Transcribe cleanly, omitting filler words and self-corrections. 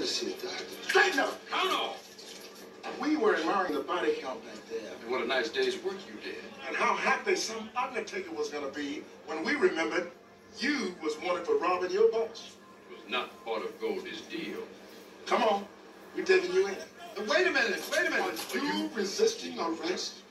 see a doctor. Straighten up! Count off! We were admiring the body count back there. And what a nice day's work you did. And how happy some undertaker was going to be when we remembered you was wanted for robbing your boss. It was not part of Goldie's deal. Come on, we're taking you in. Wait a minute. Are you resisting arrest?